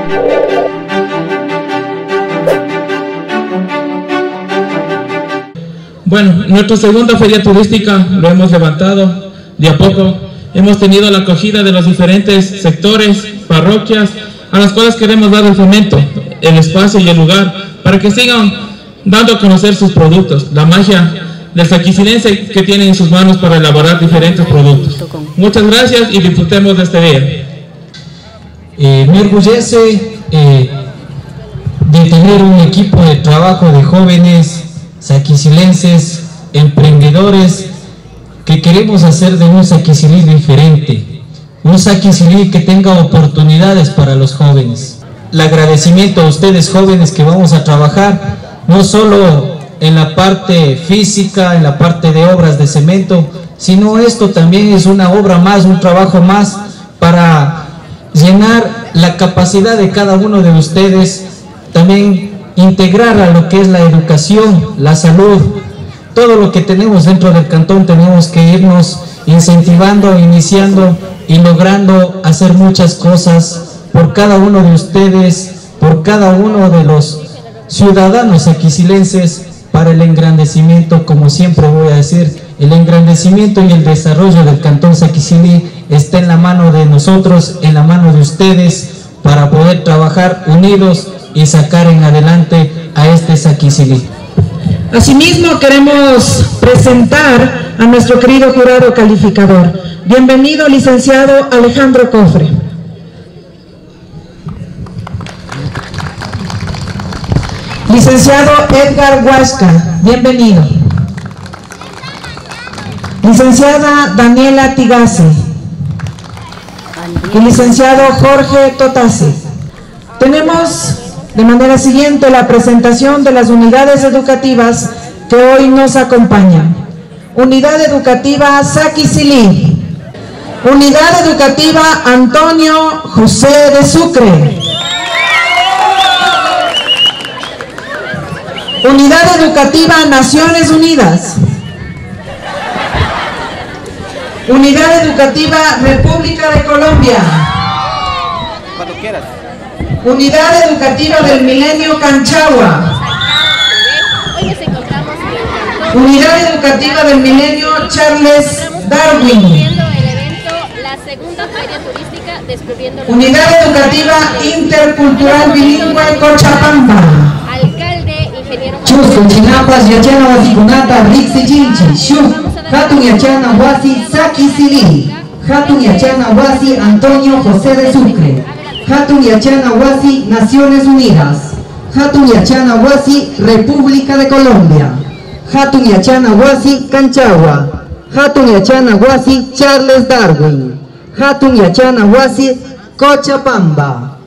Bueno, nuestra segunda feria turística lo hemos levantado de a poco. Hemos tenido la acogida de los diferentes sectores, parroquias, a las cuales queremos dar el fomento, el espacio y el lugar para que sigan dando a conocer sus productos, la magia del saquicilense que tiene en sus manos para elaborar diferentes productos. Muchas gracias y disfrutemos de este día. Me orgullece de tener un equipo de trabajo de jóvenes saquicilenses, emprendedores, que queremos hacer de un Saquicilí diferente, un Saquicilí que tenga oportunidades para los jóvenes. El agradecimiento a ustedes jóvenes que vamos a trabajar no solo en la parte física, en la parte de obras de cemento, sino esto también es una obra más, un trabajo más para llenar la capacidad de cada uno de ustedes, también integrar a lo que es la educación, la salud, todo lo que tenemos dentro del cantón. Tenemos que irnos incentivando, iniciando y logrando hacer muchas cosas por cada uno de ustedes, por cada uno de los ciudadanos saquicilenses, para el engrandecimiento, como siempre voy a decir, el engrandecimiento y el desarrollo del cantón Saquicilí está en la mano de nosotros, en la mano de ustedes, para poder trabajar unidos y sacar en adelante a este Saquicilí. Asimismo, queremos presentar a nuestro querido jurado calificador. Bienvenido, licenciado Alejandro Cofre. Licenciado Edgar Huasca, bienvenido. Licenciada Daniela Tigase. Y licenciado Jorge Totase. Tenemos de manera siguiente la presentación de las unidades educativas que hoy nos acompañan. Unidad Educativa Saquicilí. Unidad Educativa Antonio José de Sucre. Unidad Educativa Naciones Unidas. Unidad Educativa República de Colombia. Cuando quieras. Unidad Educativa del Milenio Canchagua. Hoy nos encontramos en el cantón. Unidad Educativa del Milenio Charles Darwin. Descubriendo el evento, la segunda feria turística Descubriendo la Unidad Educativa Intercultural Bilingüe Cochabamba. Alcalde, ingeniero. Chusco, Chinapas, Yachana, Wasikunata, Rixi, Chinchi, Shu, Hatun Yachana, Wasi, Saquicilí, Hatun Yachana, Wasi, Antonio José de Sucre, Hatun Yachana, Wasi, Naciones Unidas, Hatun Yachana, Wasi, República de Colombia, Hatun Yachana, Wasi, Canchagua, Hatun Yachana, Wasi, Charles Darwin, Hatun Yachana, Wasi, Cochabamba.